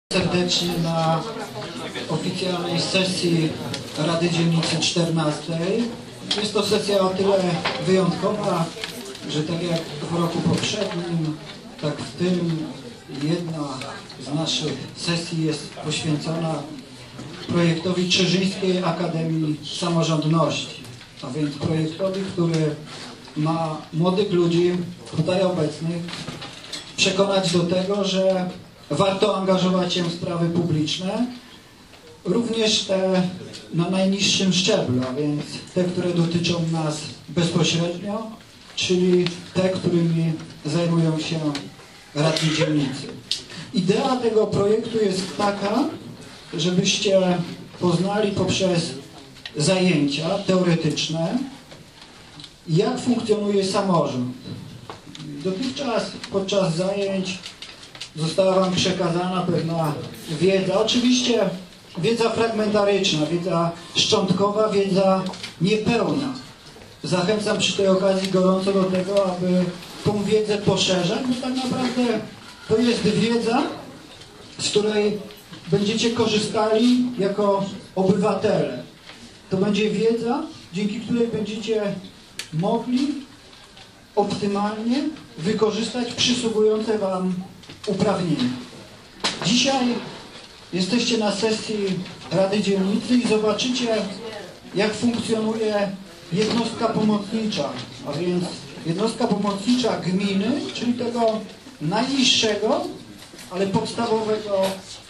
Serdecznie na oficjalnej sesji Rady Dzielnicy 14. Jest to sesja o tyle wyjątkowa, że tak jak w roku poprzednim, tak w tym jedna z naszych sesji jest poświęcona projektowi Czyżyńskiej Akademii Samorządności, a więc projektowi, który ma młodych ludzi tutaj obecnych przekonać do tego, że warto angażować się w sprawy publiczne, również te na najniższym szczeblu, a więc te, które dotyczą nas bezpośrednio, czyli te, którymi zajmują się radni dzielnicy. Idea tego projektu jest taka, żebyście poznali poprzez zajęcia teoretyczne, jak funkcjonuje samorząd. Dotychczas podczas zajęć została Wam przekazana pewna wiedza, oczywiście wiedza fragmentaryczna, wiedza szczątkowa, wiedza niepełna. Zachęcam przy tej okazji gorąco do tego, aby tą wiedzę poszerzać, bo tak naprawdę to jest wiedza, z której będziecie korzystali jako obywatele. To będzie wiedza, dzięki której będziecie mogli optymalnie wykorzystać przysługujące Wam uprawnienia. Dzisiaj jesteście na sesji Rady Dzielnicy i zobaczycie, jak funkcjonuje jednostka pomocnicza, a więc jednostka pomocnicza gminy, czyli tego najniższego, ale podstawowego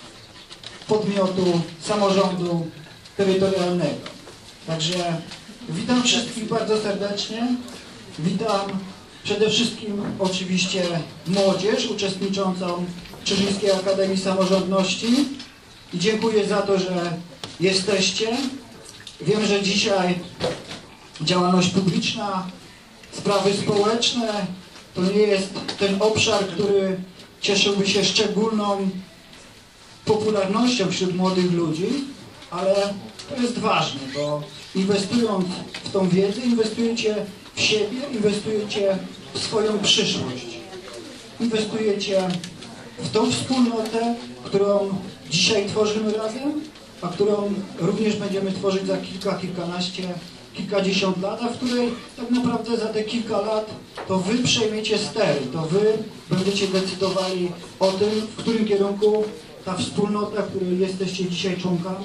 podmiotu samorządu terytorialnego. Także witam wszystkich bardzo serdecznie. Witam przede wszystkim oczywiście młodzież uczestniczącą w Czyżyńskiej Akademii Samorządności i dziękuję za to, że jesteście. Wiem, że dzisiaj działalność publiczna, sprawy społeczne to nie jest ten obszar, który cieszyłby się szczególną popularnością wśród młodych ludzi, ale to jest ważne, bo inwestując w tą wiedzę, inwestujecie w siebie, inwestujecie w swoją przyszłość. Inwestujecie w tą wspólnotę, którą dzisiaj tworzymy razem, a którą również będziemy tworzyć za kilka, kilkanaście, kilkadziesiąt lat, a w której tak naprawdę za te kilka lat to Wy przejmiecie stery, to Wy będziecie decydowali o tym, w którym kierunku ta wspólnota, której jesteście dzisiaj członkami,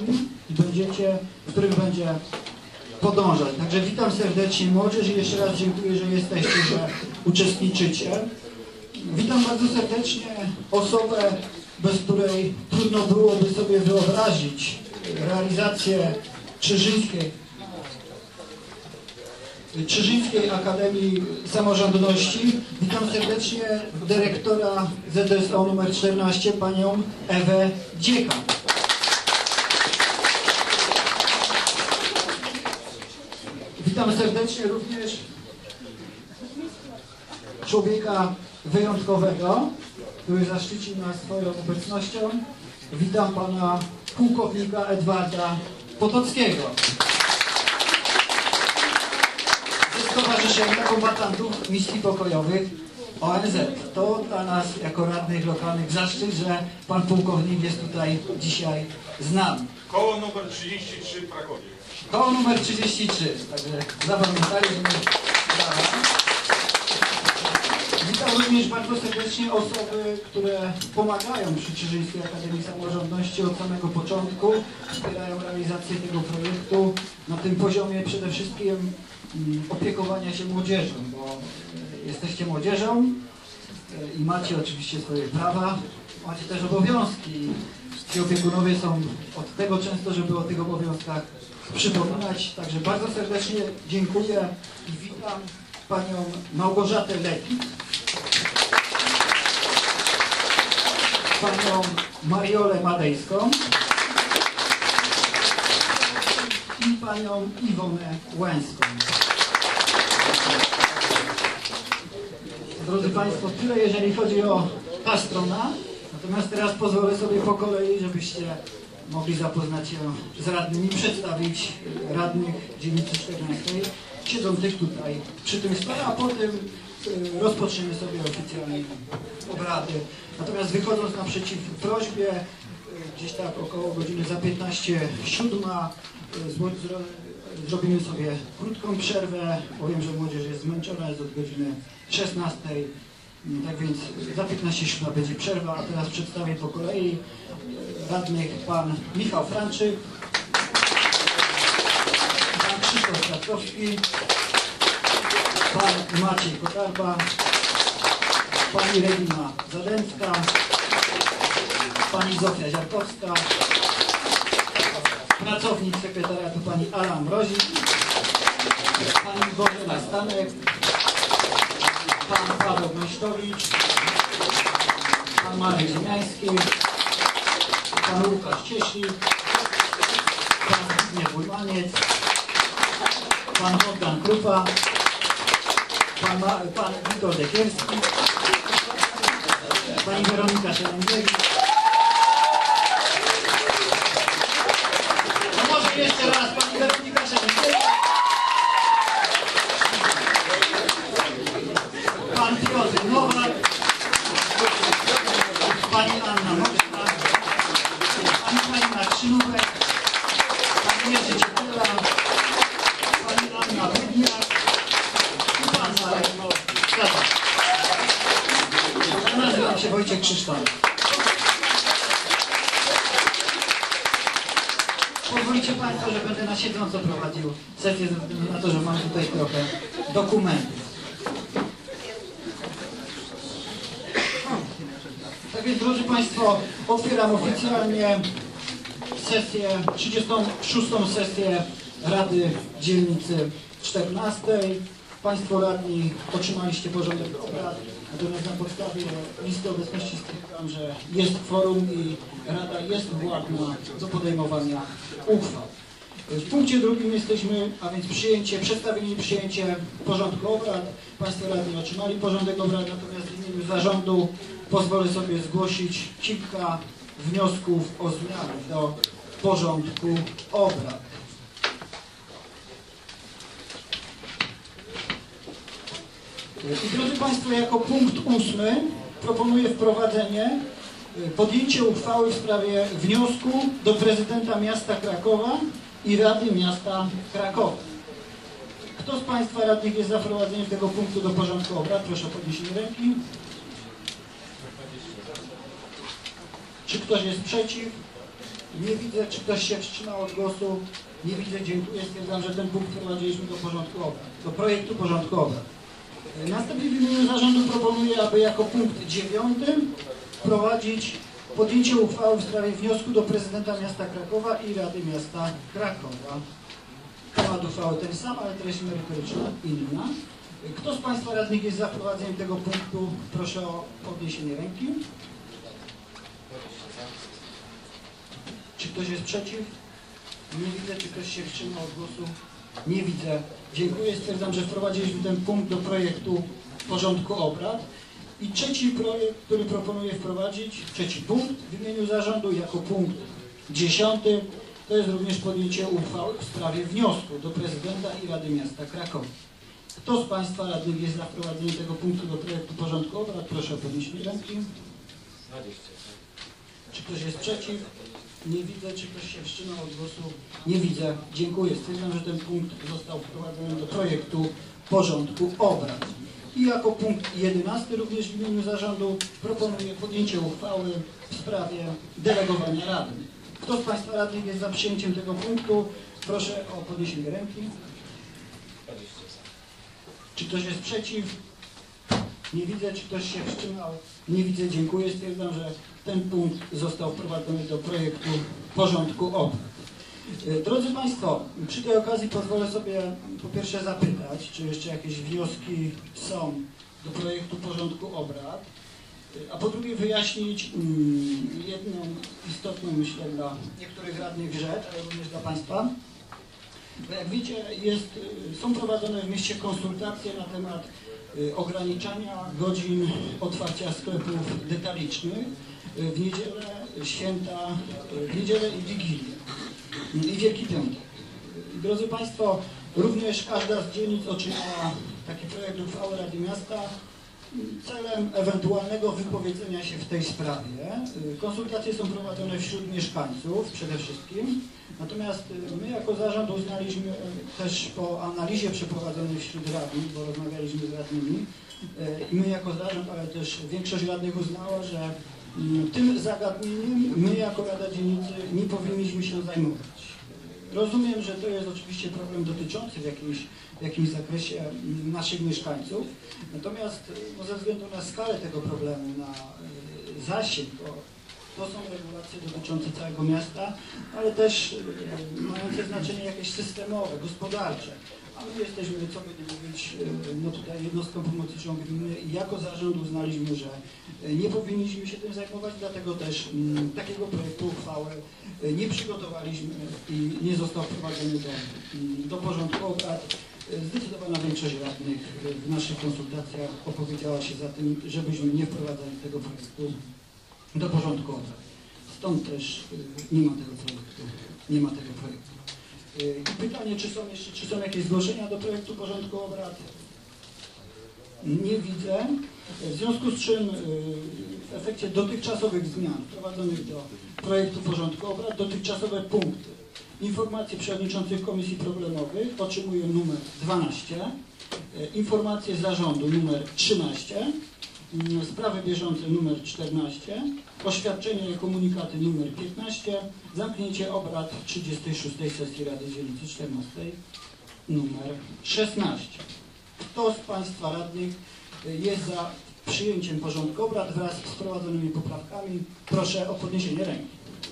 w którym będzie podążać. Także witam serdecznie młodzież i jeszcze raz dziękuję, że jesteście, że uczestniczycie. Witam bardzo serdecznie osobę, bez której trudno byłoby sobie wyobrazić realizację Czyżyńskiej Akademii Samorządności. Witam serdecznie dyrektora ZSO nr 14, panią Ewę Dziekan. Witam serdecznie również człowieka wyjątkowego, który zaszczycił nas swoją obecnością. Witam pana pułkownika Edwarda Potockiego ze Stowarzyszenia Kombatantów Misji Pokojowych ONZ. To dla nas jako radnych lokalnych zaszczyt, że pan pułkownik jest tutaj dzisiaj z nami. Koło numer 33 w Krakowie. Koło numer 33, także zapamiętali, że witam również bardzo serdecznie osoby, które pomagają przy Czyżyńskiej Akademii Samorządności od samego początku, wspierają realizację tego projektu na tym poziomie przede wszystkim opiekowania się młodzieżą, bo jesteście młodzieżą i macie oczywiście swoje prawa, macie też obowiązki. Ci opiekunowie są od tego często, żeby o tych obowiązkach przypominać. Także bardzo serdecznie dziękuję i witam panią Małgorzatę Lekik, panią Mariolę Madejską i panią Iwonę Łęską. Drodzy Państwo, tyle jeżeli chodzi o ta strona. Natomiast teraz pozwolę sobie po kolei, żebyście mogli zapoznać się z radnymi, przedstawić radnych dzielnicy 14, siedzących tutaj przy tym stole, a potem rozpoczniemy sobie oficjalnie obrady. Natomiast wychodząc naprzeciw prośbie gdzieś tak około godziny za 15:07. Zrobimy sobie krótką przerwę. Powiem, że młodzież jest zmęczona, jest od godziny 16. Tak więc za 15:07 będzie przerwa, a teraz przedstawię po kolei radnych pan Michał Franczyk, pan Krzysztof Kratkowski, pan Maciej Kotarba, pani Regina Zadęcka, pani Zofia Ziarkowska, pracownik sekretariatu pani Ala Mrozik, pani Bożena Stanek, pan Paweł Gąśtowicz, pan Marek Ziemiański, pan Łukasz Cieślik, pan Zbigniew Ujmaniec, pan Bogdan Krupa, pan Witold Dekierski, pani Weronika Szelęgiewicz. No może jeszcze raz pani Weronika Szelęgiewicz, pan Piotr Nowak, pani Anna Moczka, pani Halina Krzynówek, pan Jerzy Ciepula, pani Anna Bydniak i pan Marek Kratak. Ja nazywam się Wojciech Krzysztof. Pozwolicie Państwo, że będę na siedząco prowadził sesję ze względu na to, że mam tutaj trochę dokumentów. Tak więc, drodzy Państwo, otwieram oficjalnie sesję, 36. sesję Rady Dzielnicy 14. Państwo radni otrzymaliście porządek obrad, natomiast na podstawie listy obecności stwierdzam, że jest kworum i Rada jest władna do podejmowania uchwał. W punkcie drugim jesteśmy, a więc przedstawienie i przyjęcie porządku obrad. Państwo radni otrzymali porządek obrad, natomiast w imieniu zarządu pozwolę sobie zgłosić kilka wniosków o zmiany do porządku obrad. I drodzy Państwo, jako punkt 8 proponuję wprowadzenie podjęcie uchwały w sprawie wniosku do prezydenta miasta Krakowa i Rady Miasta Krakowa. Kto z Państwa radnych jest za wprowadzeniem tego punktu do porządku obrad? Proszę o podniesienie ręki. Czy ktoś jest przeciw? Nie widzę. Czy ktoś się wstrzymał od głosu? Nie widzę. Dziękuję. Stwierdzam, że ten punkt wprowadziliśmy do porządku obrad, do projektu porządku obrad. Następnie w imieniu zarządu proponuję, aby jako punkt 9 wprowadzić podjęcie uchwały w sprawie wniosku do prezydenta miasta Krakowa i Rady Miasta Krakowa. Temat uchwały ten sam, ale treść merytoryczna inna. Kto z Państwa radnych jest za wprowadzeniem tego punktu? Proszę o podniesienie ręki. Czy ktoś jest przeciw? Nie widzę. Czy ktoś się wstrzymał od głosu? Nie widzę. Dziękuję. Stwierdzam, że wprowadziliśmy ten punkt do projektu porządku obrad. I trzeci projekt, który proponuję wprowadzić, trzeci punkt w imieniu zarządu jako punkt 10, to jest również podjęcie uchwały w sprawie wniosku do prezydenta i Rady Miasta Krakowa. Kto z Państwa radnych jest za wprowadzeniem tego punktu do projektu porządku obrad? Proszę o podniesienie ręki. Czy ktoś jest przeciw? Nie widzę. Czy ktoś się wstrzymał od głosu? Nie widzę. Dziękuję. Stwierdzam, że ten punkt został wprowadzony do projektu porządku obrad. I jako punkt 11 również w imieniu zarządu proponuję podjęcie uchwały w sprawie delegowania radnych. Kto z Państwa radnych jest za przyjęciem tego punktu? Proszę o podniesienie ręki. Czy ktoś jest przeciw? Nie widzę. Czy ktoś się wstrzymał? Nie widzę. Dziękuję. Stwierdzam, że ten punkt został wprowadzony do projektu porządku obrad. Drodzy Państwo, przy tej okazji pozwolę sobie po pierwsze zapytać, czy jeszcze jakieś wnioski są do projektu porządku obrad, a po drugie wyjaśnić jedną istotną, myślę, dla niektórych radnych rzecz, ale również dla Państwa. Bo jak wiecie, są prowadzone w mieście konsultacje na temat ograniczania godzin otwarcia sklepów detalicznych w niedzielę, święta, w niedzielę i Wigilię i Wielki Piątek. Drodzy Państwo, również każda z dzielnic otrzymała taki projekt uchwały Rady Miasta celem ewentualnego wypowiedzenia się w tej sprawie. Konsultacje są prowadzone wśród mieszkańców przede wszystkim, natomiast my jako zarząd uznaliśmy też po analizie przeprowadzonej wśród radnych, bo rozmawialiśmy z radnymi, i my jako zarząd, ale też większość radnych uznała, że tym zagadnieniem my jako Rada Dzielnicy nie powinniśmy się zajmować. Rozumiem, że to jest oczywiście problem dotyczący w jakimś zakresie naszych mieszkańców, natomiast ze względu na skalę tego problemu, na zasięg, to są regulacje dotyczące całego miasta, ale też mające znaczenie jakieś systemowe, gospodarcze. A my jesteśmy, co by nie mówić, no tutaj jednostką pomocniczą gminy i jako zarząd uznaliśmy, że nie powinniśmy się tym zajmować, dlatego też takiego projektu uchwały nie przygotowaliśmy i nie został wprowadzony do porządku obrad. Zdecydowana większość radnych w naszych konsultacjach opowiedziała się za tym, żebyśmy nie wprowadzali tego projektu do porządku obrad. Stąd też nie ma tego projektu. I pytanie, czy są jakieś zgłoszenia do projektu porządku obrad? Nie widzę. W związku z czym w efekcie dotychczasowych zmian wprowadzonych do projektu porządku obrad, dotychczasowe punkty informacje przewodniczących komisji problemowych otrzymują numer 12, informacje zarządu numer 13, sprawy bieżące numer 14, oświadczenia i komunikaty numer 15, zamknięcie obrad 36 sesji Rady Dzielnicy 14 numer 16. Kto z Państwa radnych jest za przyjęciem porządku obrad wraz z wprowadzonymi poprawkami? Proszę o podniesienie ręki.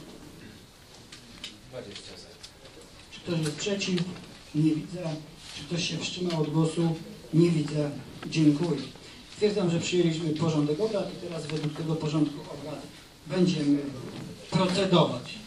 20 sekund. Czy ktoś jest przeciw? Nie widzę. Czy ktoś się wstrzymał od głosu? Nie widzę. Dziękuję. Stwierdzam, że przyjęliśmy porządek obrad i teraz według tego porządku obrad będziemy procedować.